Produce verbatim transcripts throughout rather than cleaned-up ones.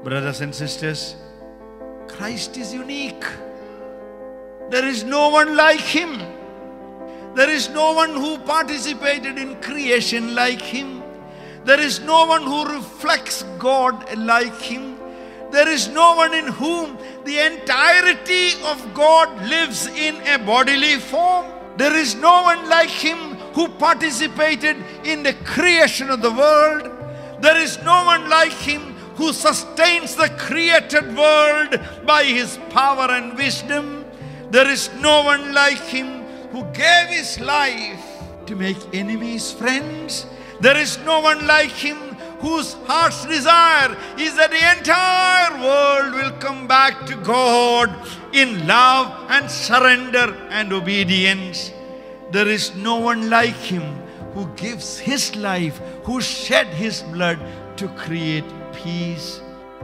Brothers and sisters, Christ is unique. There is no one like Him. There is no one who participated in creation like Him. There is no one who reflects God like Him. There is no one in whom the entirety of God lives in a bodily form. There is no one like Him who participated in the creation of the world. There is no one like Him who sustains the created world by His power and wisdom. There is no one like Him who gave His life to make enemies friends. There is no one like Him whose heart's desire is that the entire world will come back to God in love and surrender and obedience. There is no one like Him who gives His life, who shed His blood to create peace.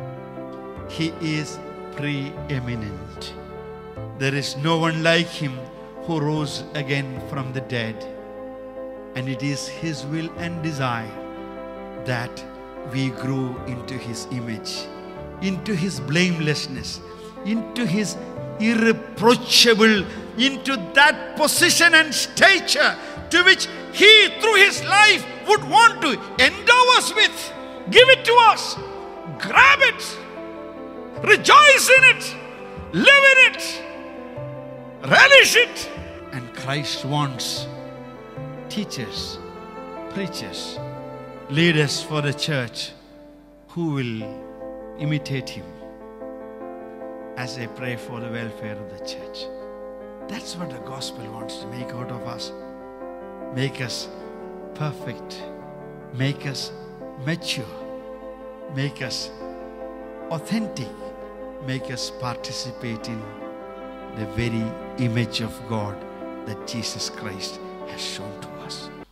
He is preeminent. There is no one like Him who rose again from the dead. And it is His will and desire that we grow into His image, into His blamelessness, into His irreproachable, into that position and stature to which He, through His life, would want to endow us with. Give it to us. Grab it. Rejoice in it. Live in it. Relish it. And Christ wants teachers, preachers, leaders for the church who will imitate Him. As I pray for the welfare of the church. That's what the gospel wants to make out of us. Make us perfect. Make us mature. Make us authentic. Make us participate in the very image of God that Jesus Christ has shown to us.